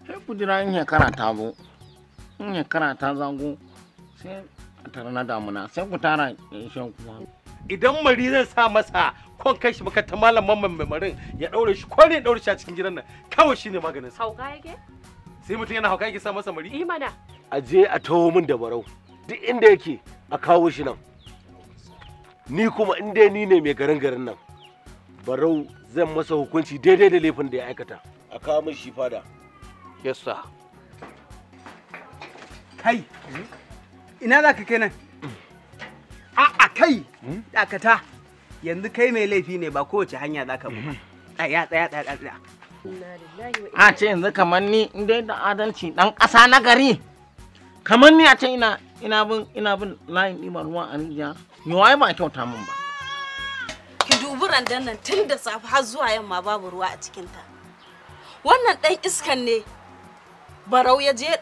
sai ku jira in shekara ta zo. In shekara ta zago sai a tara na damuna sai ku tara shan kuma. Idan mari zan sa masa kon kai shi baka ta malam mamman mai marin ya daure shi ko ne daure shi a cikin gidan nan kawai shine maganin sa. Hauka yake? Sai mutum yana hauka yake sa masa mari? Mana. A je a tawo min da barau. Duk inda yake a kawo shi nan. Ni kuma in dai ni ne mai garin nan. Barau zan masa hukunci daidai da laifin da ya aikata. A kawo min shi fada. Yes sir. Kai. Ina za ka kai nan? A'a kai. Dakata. Yanzu kai mai laifi ne ba kowace hanya za ka bi. Tsaya. A ce yanzu kamar ni in dai da adalci dan ƙasa na gari. Kamar ni a ce ina bin layin ɗiban ruwa a rijiya. Ni waye ba kyauta min ba. Ki dubi randan nan tun da safe har zuwa yamma babu ruwa a cikinta. Wannan ɗan iskan ne Barau ya je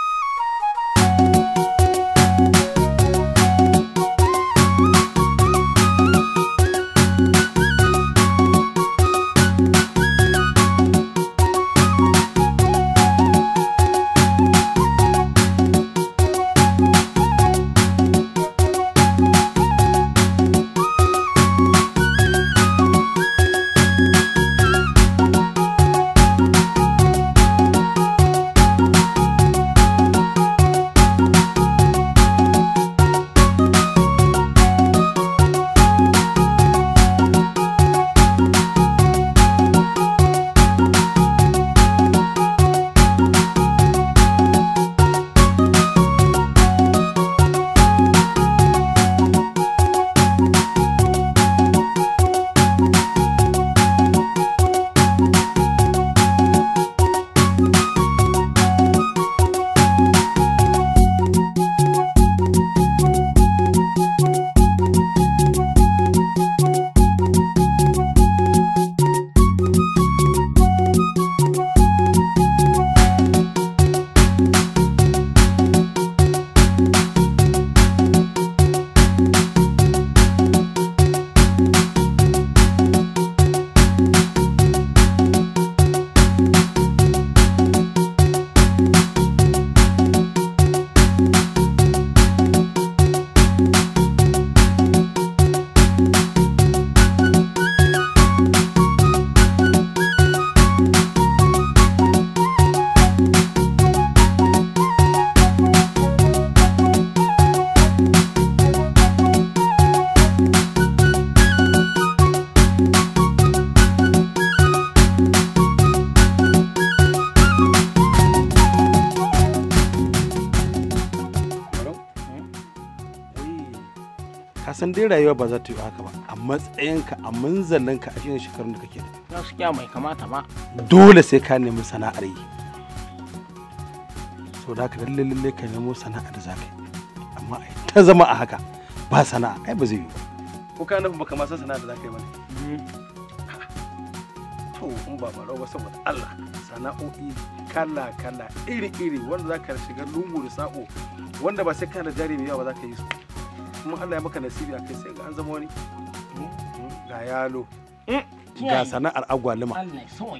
san dai rayuwa ba za ta yi haka ba a matsayinka a manzalinka a cikin shekarun da kake da gaskiya bai kamata ba dole sai ka nemi sana'ar yi so da ka lalle ka nemo sana'ar da zaka yi amma ai ta zama a haka ba sana'a ai ba zai yi ba ko ka nufin baka ma san sana'ar da zaka yi ba ne to in ba barau ba saboda Allah sana'o'i kala iri wanda zaka shiga lungu da sako wanda ba sai kana da jari mai yawa ba zaka yi su kuma Allah ya maka nasibi a kai sai ga an zama wani ga yalo ga sana'ar agwaluma Allah ya sauke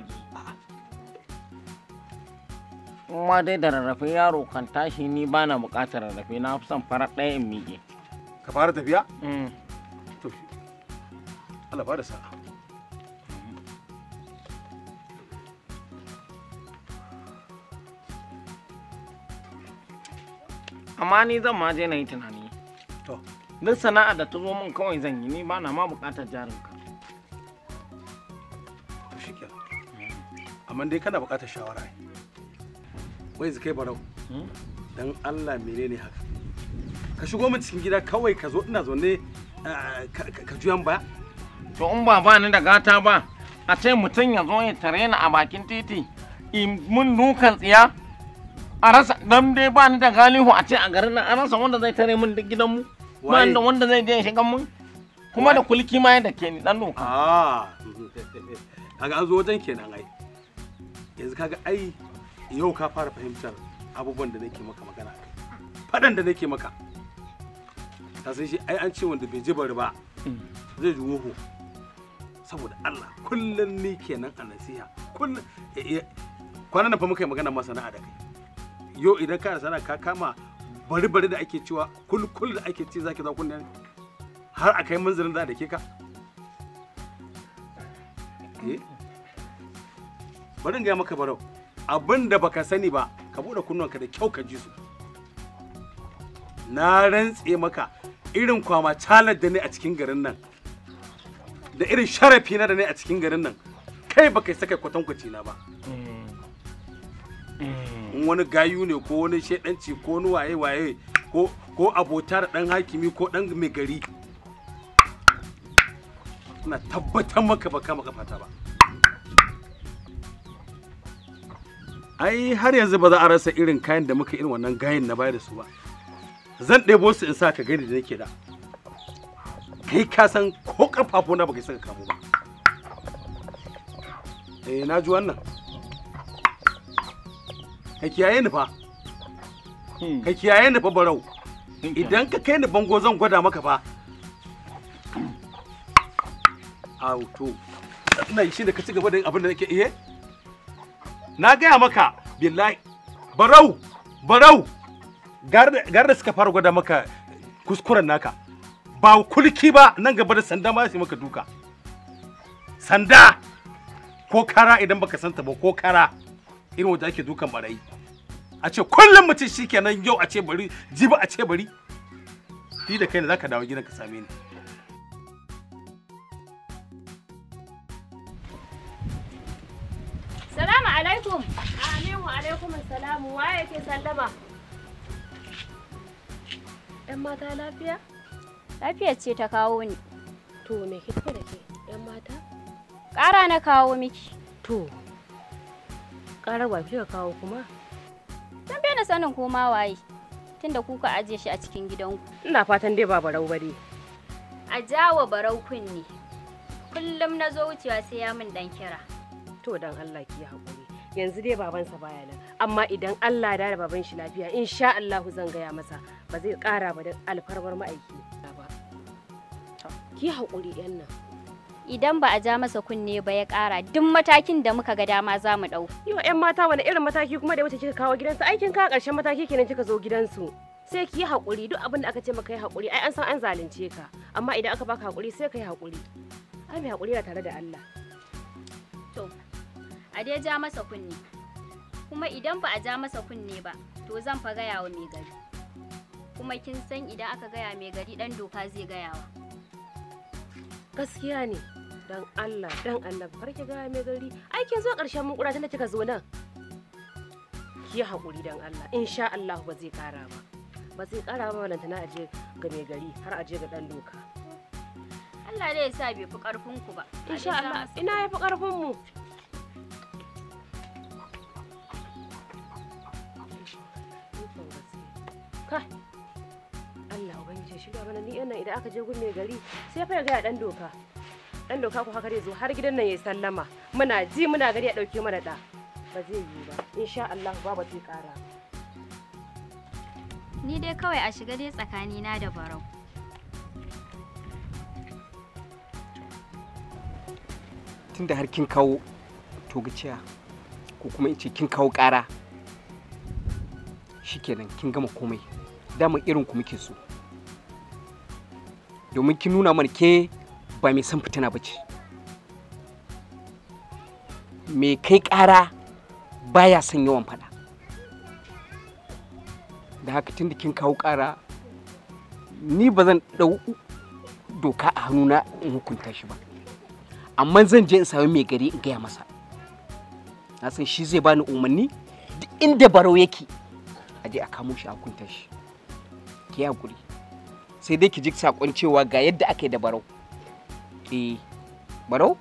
ma dai da rarrafe yaro kan tashi ni bana buƙatar rarrafe na fi son farar ɗaya in miƙe ka fara tafiya to Allah ba da sa'a amma ni zan ma je na yi tunani to duk sana'a da ta zo min kawai zan yi ni ba na ma buƙatar jarinka to shikenan amma dai kana buƙatar shawara ne wai zakai barau dan Allah menene haka ka shigo min cikin gida kawai ka zo ina zaune ka juyan baya to in ba ni da gata ba a ce mutum ya zo ya tare ni a bakin titi mun dukan tsiya a rasa dan dai ba ni da galihu a ce a garin nan a rasa wanda zai tare min duk gidanmu ba da wanda zai je shigan mun kuma da kulki ma yadda ke ni dan doka kaga an zo wajen kenan ai yanzu kaga ai yau ka fara fahimtar abubuwan da nake maka magana fadan da nake maka ka san shi ai an ce wanda bai ji bari ba zai ji woho kwanan nan fa muka yi magana ma sana'a da kai. Yo idan ka da sana'a ka kama bari da ake cewa kul da ake ce zaki za kunne har a kai manzirin da ke ka. Bari in gaya maka Barau, abin da baka sani ba ka bude kunnuwanka da kyau ka ji su. Na rantse maka irin kwama calar da ne a cikin garin nan da irin sharafi na da ne a cikin garin nan kai baka yi saka kwatankwaci na ba. In wani gayu ne ko wani shedanci ko wani waye ko abota da dan hakimi ko dan mai gari, ina tabbatar maka baka maka fata ba. Ai har yanzu ba za a rasa irin kayan da muka irin wannan gayin na bayar da su ba. Zan ɗebo su in sa ka gani da nake da. Kai ka san ko ƙafafu na baka saka kamo ba. Na ji wannan. Ka kiyaye ni fa. Ka kiyaye ni fa Barau. Idan ka kai ni bango zan gwada maka fa. Auto. Ina shi da ka ci gaba da abin da nake iya. Na gaya maka billahi Barau gar da suka fara gwada maka kuskuren naka ba kulki ba, nan gaba da sanda ma sai maka duka. Sanda ko kara idan baka santa ba, ko kara irin wanda ake dukan barayi. A ce kullum mutum shikenan, yau a ce bari, jibi a ce bari. Ni da kai ne zaka dawo gidan ka same ni. Salamu alaikum. Amin wa alaikum salamu. Waye ke sallama? Yan mata lafiya? Lafiyar ce ta kawo ni. To me kike da ke? Yan mata? Ƙara na kawo miki. To. Ƙara wa kika kawo kuma? Dan bai na sanin koma waye. Tunda kuka aje shi a cikin gidanku. Ina fatan dai ba Barau ba dai. A jawo Barau kunni. Kullum na zo wucewa sai ya min dan kira. To dan Allah ki haƙuri. Yanzu dai babansa baya nan. Amma idan Allah ya da baban shi lafiya, insha Allah zan gaya masa ba zai ƙara ba da alfarmar ma'aiki ba. Ki haƙuri yan nan. Idan ba a ja masa kunne ba ya ƙara, duk matakin da muka ga dama za mu ɗau. Yau yan mata wani irin mataki kuma da wuce kika kawo gidansu? Aikin ka ƙarshen mataki kenan kika zo gidansu. Sai ki yi haƙuri, duk abin da aka ce maka yi haƙuri, ai an san an zalunce ka. Amma idan aka baka haƙuri sai ka yi haƙuri. Ai mai haƙuri na tare da Allah. To, a dai ja masa kunne. Kuma idan ba a ja masa kunne ba, to zan fa gaya wa mai gari. Kuma kin san idan aka gaya mai gari dan doka zai gayawa. Gaskiya ne. Dan Allah kar ki gaya mai gari. Ai kin zo ƙarshen mun tunda kika zo nan. Ki haƙuri dan Allah. Insha Allah ba zai ƙara ba. Ba zai ƙara ba balantana aje ga mai gari har aje ga dan doka. Allah dai ya sa bai fi ƙarfin ku ba. Insha Allah ina yafi ƙarfin mu. Kai, Allah ubangiji shiga mana ni nan idan aka je gun mai gari sai fa ya ga dan doka. Dan doka ku haka zai zo har gidan nan yayi sallama. Muna ji muna gari ya dauke mana da. Ba zai yi ba. Insha Allah ba zai kara. Ni dai kawai a shiga dai tsakani na da Barau. Tunda har kin kawo togaciya ko kuma in ce kin kawo kara. Shikenan kin gama komai. Dama irin ku muke so. Domin kin nuna mana ke ba mai san fitina bace. Me kai ƙara baya son yawan fada. Da haka tunda kin kawo ƙara ni ba zan dau doka a hannuna in hukunta shi ba. Amma zan je in sami mai gari in gaya masa. Na san shi zai bani umarni duk inda Barau yake. Aje a kamo shi a hukunta shi. Ki hakuri. Sai dai ki ji sakon cewa ga yadda ake da Barau. Barau?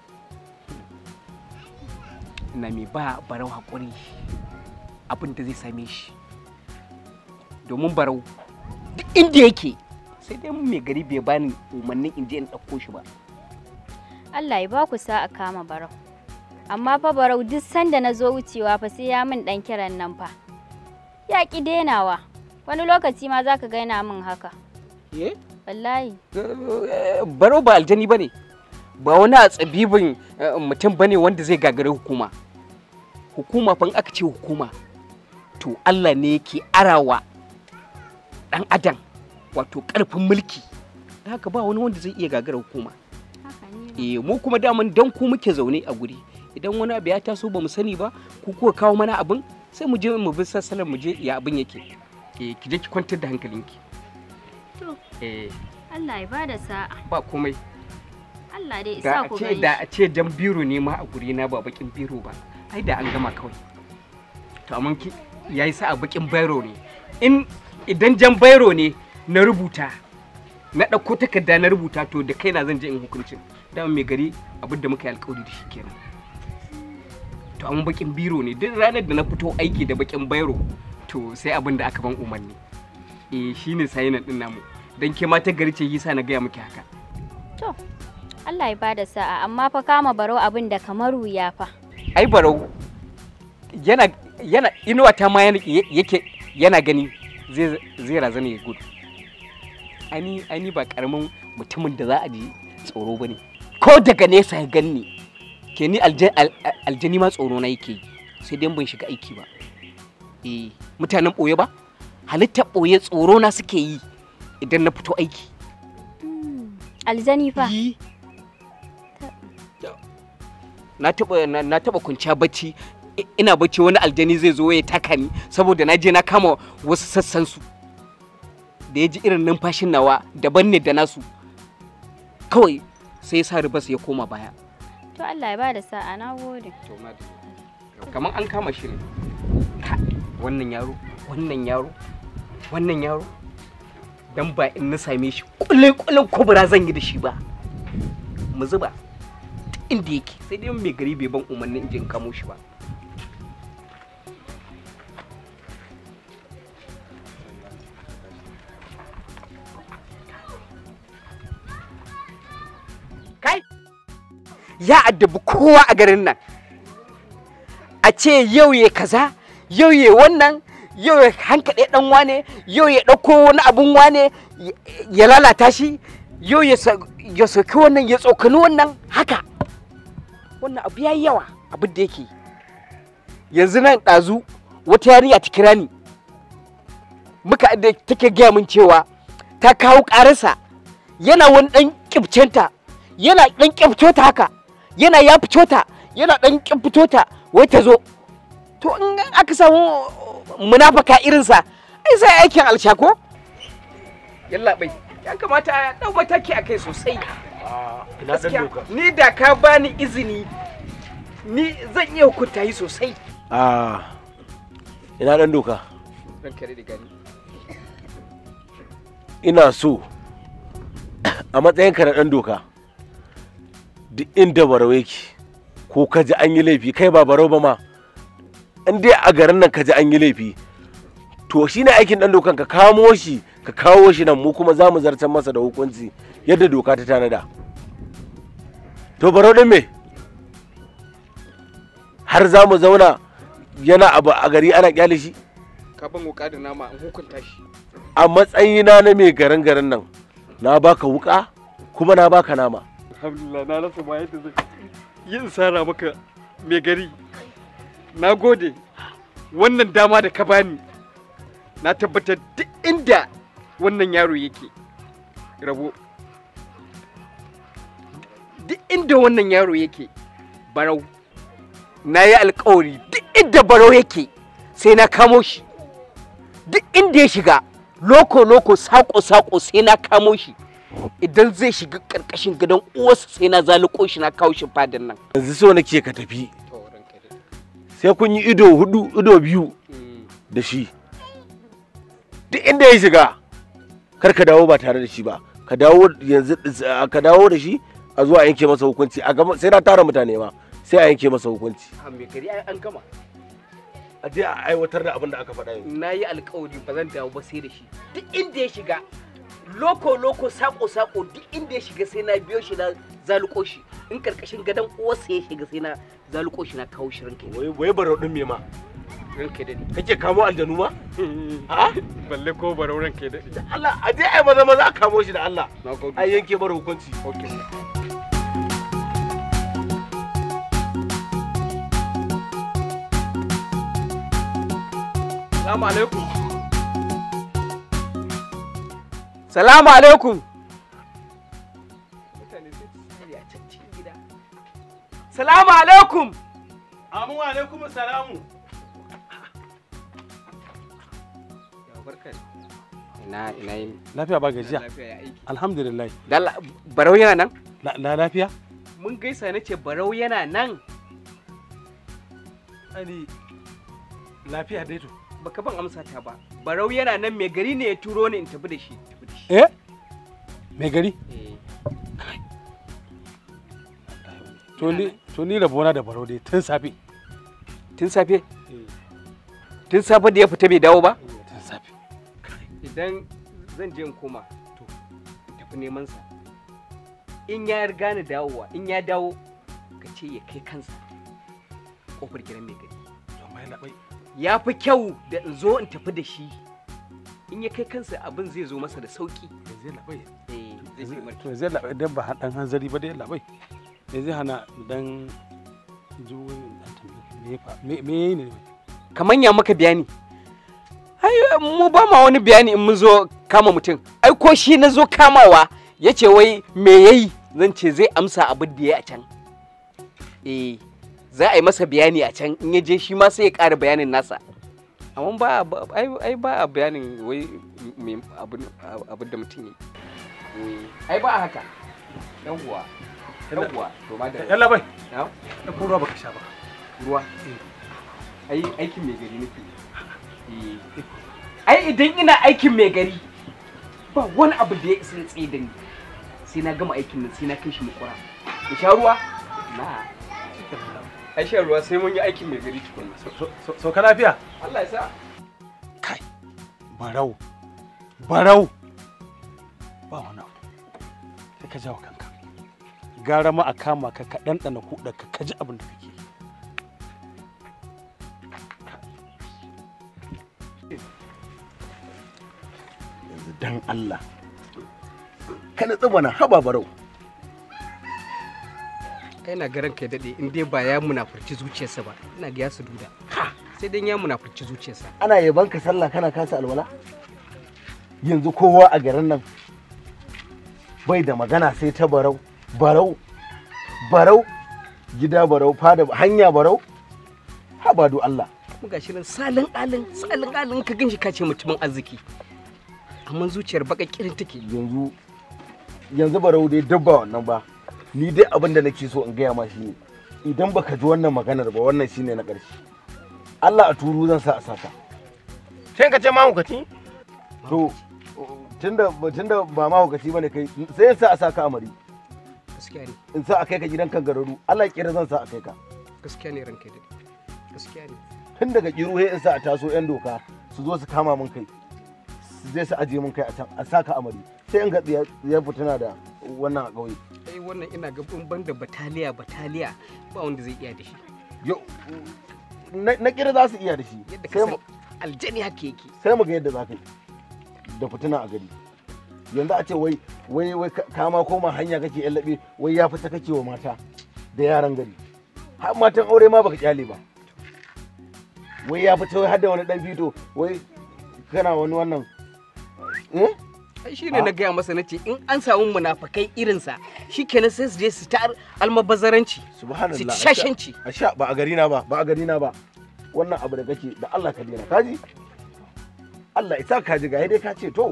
Ina mai ba Barau hakuri abin da zai same shi. Domin Barau duk inda yake sai dai mai gari bai bani umarnin in je in ɗauko shi ba. Allah ya ba ku sa'a kama Barau. Amma fa Barau duk sanda na zo wucewa fa sai ya min dan kiran nan fa. Ya ki denawa. Wani lokaci ma zaka ga yana min haka. Wallahi. Barau ba aljani bane. Ba wani a tsabibin mutum bane wanda zai gagare hukuma. hukuma fa aka ce hukuma to Allah ne yake arawa dan adam wato karfin mulki, da haka ba wani wanda zai iya gagara hukuma. Mu kuma daman dan ku muke zaune a guri, idan wani abu ya taso ba mu sani ba ku kuka kawo mana abin sai mu je mu bi sassalan mu je ya abin yake. Ki je ki kwantar da hankalinki. To Allah ya bada sa'a. Ba komai. Allah dai isa ku gani. Da a ce jan biro ne ma a guri na ba bakin biro ba, ai da an gama kawai. To amma ki yayi sa'a bakin biro ne. Idan jan biro ne na rubuta, na ɗauko takarda na rubuta, to da kaina zan je in hukuncin. Dama mai gari abin da muka yi alƙawari da shi kenan. To amma bakin biro ne, duk ranar da na fito aiki da bakin biro to sai abin da aka ban umarni. Shine sayinan din namu. Dan ke ma ta gari ce yasa na gaya miki haka. To Allah ya bada sa'a, amma fa kama Barau abin da kamar wuya fa. Ai Barau yana inuwa ta ma yana gani zai razana ya gudu. Ani ba karamin mutumin da za a ji tsoro bane. Ko daga nesa ya ganni ke ni aljani ma tsoro na yake, sai dai ban shiga aiki ba. Mutanen ɓoye ba halittar ɓoye tsoro na suke yi idan na fito aiki. Aljani fa na taba kwanciya bacci, ina bacci wani aljani zai zo ya taka ni saboda na je na kama wasu sassan su, da ya ji irin numfashin nawa daban ne da nasu, kawai sai ya sa ribas ya koma baya. To Allah ya bada sa'a, na gode. Kamar an kama shi ne. Wannan yaro dan ba in na same shi kullun kubura zan yi da shi ba, mu zuba inda yake, sai dai mai gari bai ban umarni in je in kamo shi ba. Kai ya addabi kowa a garin nan, a ce yau ya kaza, yau ya wannan, yau ya hankaɗe ɗan wane, yau ya ɗauko wani abun wane ya lalata shi, yau ya soki wannan ya tsokani wannan, haka wannan abu ya yi yawa abin da yake. Yanzu nan ɗazu wata yarinya ta kira ni, muka da take gaya min cewa ta kawo ƙararsa, yana wani ɗan ƙibcenta, yana ɗan ƙibcota haka, yana ya fitota, yana ɗan ƙibcota, wai ta zo. To in aka samu munafaka irinsa, ai sai aikin alshako. Yalla bai, ya kamata a ɗau mataki a kai sosai. Ina ɗan doka. Ni da ka bani izini, ni zan iya hukunta yi sosai. Ina ɗan doka. Zan kare da gani. Ina so a matsayinka na ɗan doka, duk inda Barau yake, ko ka ji an yi laifi, kai ba Barau ba ma, in dai a garin nan ka ji an yi laifi, to shine aikin ɗan dokan ka kamo shi, ka kawo shi nan, mu kuma za mu zartar masa da hukunci yadda doka ta tanada. To Barau ɗin me har za mu zauna yana abu a gari ana kyale shi? Ka ban wuka da nama in hukunta shi. A matsayina na mai garin nan, na baka wuka kuma na baka nama. Alhamdulillah, na rasa ma yadda zai yin sara maka mai gari. Na gode wannan dama da ka bani, na tabbatar duk inda wannan yaro yake rabo, duk inda wannan yaro yake Barau, na yi alkawari duk inda Barau yake sai na kamo shi, duk inda ya shiga loko sako sai na kamo shi, idan zai shiga karkashin gadon uwarsa sai na zaluko shi na kawo shi fadan nan. Yanzu so nake ka tafi, sai kun yi ido biyu da shi, duk inda ya shiga kar ka dawo ba tare da shi ba, ka dawo yanzu, ka dawo da shi a zuwa yanke masa hukunci, sai na tara mutane ma sai a yanke masa hukunci. Me gari an gama, a je a aiwatar da abin da aka faɗa yanzu. Na yi alkawari ba zan dawo ba sai da shi, duk inda ya shiga loko sako duk inda ya shiga sai na biyo shi na zaluko shi, in karkashin gadon uwarsa ya shiga sai na zaluko shi na kawo shi ranka. Wai Barau din me ma ranka dade kake kamo aljanu ma? A balle ko Barau ranka dade. Allah a je ai maza a kamo shi da Allah, Na gode. ai yanke bar hukunci. Okay. Salamu alaikum. Salamu alaikum. Mutane sai su tsari a can cikin gida. Salamu alaikum. Amu alaikum salamu. Ya barka. Ina yin. Lafiya ba gajiya. Lafiya ya aiki. Alhamdulillah. Dalla Barau yana nan? Lafiya? Mun gaisa nace Barau yana nan. Ani lafiya dai to. Baka ban amsa ta ba. Barau yana nan, mai gari ne ya turo ni in tafi da shi. Eh? Mai gari? Eh. To ni rabona da Barau dai tun safe. Tun safe? Tun safe da ya fita bai dawo ba? Tun safe. Idan zan je in koma to in tafi neman sa. In ya riga ni dawowa, in ya dawo ka ce ya kai kansa kofar gidan mai gari. Mai labai. Ya fi kyau da in zo in tafi da shi. In ya kai kansa abin zai zo masa da sauki. Zai labai. To zai labai dan ba dan hanzari ba dai labai. Zai hana dan zuwa me ne? Kaman ya maka bayani. Ai mu ba ma wani bayani in mun zo kama mutum. Ai ko shi na zo kamawa yace wai me yayi, zan ce zai amsa abin da yayi a can. Za a yi masa bayani a can, in ya je shi ma sai ya ƙara bayanin nasa. Amma ba a bayanin wai abin da mutum yi. Ai ba a haka. Yawwa. To ma da. Yalla bai. Na? Da ko ruwa baka sha ba. Ruwa. Ai aikin mai gari nake. Ai idan ina aikin mai gari ba wani abu da ya isa ya tsaye da ni. Sai na gama aikin nan, sai na kai shi makura. Ki sha ruwa? Na. Ai shan ruwa sai mun yi aikin mai gari tukunna. So ka lafiya? Allah ya sa. Kai. Barau. Ba wani abu. Sai ka jawo kanka. Gara ma a kama ka ka ɗanɗana kuɗa ka ji abin da kake yi. Yanzu dan Allah. Ka natsu mana haba Barau. Kai na garan kai dade in dai ba ya munafurci zuciyarsa ba, ina ga ya su duda. Sai dan ya munafurci zuciyarsa. Ana yaban ka sallah kana kasa alwala? Yanzu kowa a garin nan bai da magana sai ta Barau. Barau gida Barau, fada hanya Barau. Haba do Allah. Mu gashi nan salin alin ka ganshi ka ce mutumin arziki. Amma zuciyar baka kirin take. Yanzu Barau dai dabba wannan ba. Ni dai abin da nake so in gaya ma shi ne, idan baka ji wannan maganar ba, wannan shine na ƙarshe. Allah a turu zan sa a saka. Sai ka ce mahaukaci? To tunda ba mahaukaci bane kai, sai in sa a saka amari. Gaskiya ne. In sa a kai ka gidan kan gararu, Allah ya kira zan sa a kai ka. Gaskiya ne ranka dai. Gaskiya ne. Tun daga kiru in sa a taso yan doka su zo su kama mun kai. Su je su aje mun kai a can, a saka amari. Sai in ga ya fituna da wannan a ƙauye. Ai wannan ina ga ban da bataliya ba wanda zai iya da shi. Yo na kira za su iya da shi. Yadda ka san aljani haka yake. Sai mu ga yadda za ka yi da fituna a gari. Yanzu a ce wai kama koma hanya kake yallabe, wai ya fita kake wa mata da yaran gari. Har matan aure ma baka kyale ba. Wai ya fita wai har da wani dan fito, wai kana wani wannan ai shine na gaya masa nace in an samu munafakai irinsa shikenan sai su je su ta almabazaranci. Subhanallah. Su shashanci. Asha ba a gari na ba wannan abu da kake da Allah ka dena kaji. Allah ya sa kaji ga dai ka ce to.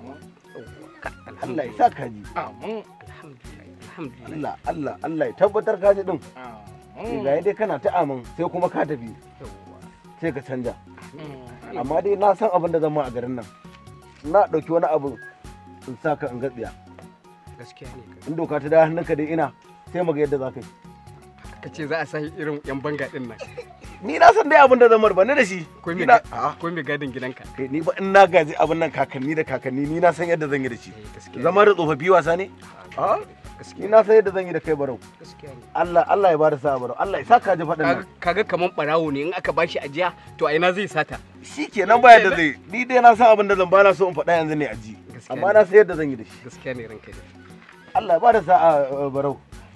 Allah ya sa kaji. Amin. Alhamdulillah. Allah ya tabbatar kaji din. Ga dai kana ta amin sai kuma ka tafi. Sai ka canja. Amma dai na san abin da zan ma a garin nan. Na dauki wani abu in saka in gatsiya. Gaskiya ne. In doka ta da hannunka dai ina sai mu ga yadda za ka yi. Ka ce za a sa irin yan banga din nan. Ni na san dai abin da zan marba ne da shi. Ko me gadin gidanka. Kai ni ba in na gaji abin nan kakanni da kakanni ni na san yadda zan yi da shi. Zama da tsofaffi wasa ne? Ni na san yadda zan yi da kai Barau. Gaskiya ne. Allah ya bada sa'a Barau. Allah ya saka ji faɗin nan. Kaga kaman barawo ne in aka bashi ajiya to a ina zai sata. Shikenan ba yadda zai. Ni dai na san abin da zan bana so in faɗa yanzu ne aji. Amma na san yadda zan yi da shi. Gaskiya ne ranka dai. Allah ya bada sa'a Barau.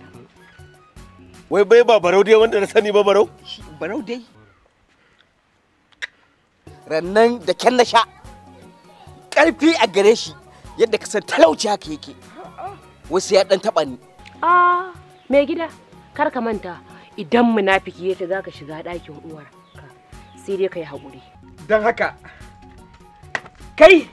Wai bai ba Barau dai wanda na sani ba Barau? Barau dai. rannan da kyan na sha ƙarfi a gare shi yadda ka san talauci haka yake wasu ya dan taba ni. Mai gida kar ka manta idan munafiki yake zaka shiga ɗakin uwar ka sai dai kai haƙuri. Don haka kai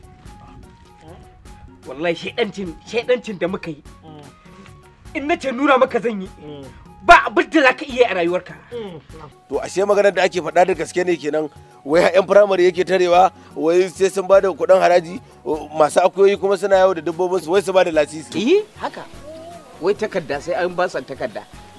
wallahi shaidancin da muka yi in na ce nuna maka zan yi ba abin da za ka iya a rayuwarka. To ashe maganar da ake faɗa da gaske ne kenan, wai yan firamare yake tarewa, wai sai sun ba da kuɗin haraji, masu akuyoyi kuma suna yawo da dabbobinsu wai su ba da lasisi. Haka wai takarda sai an ba su takarda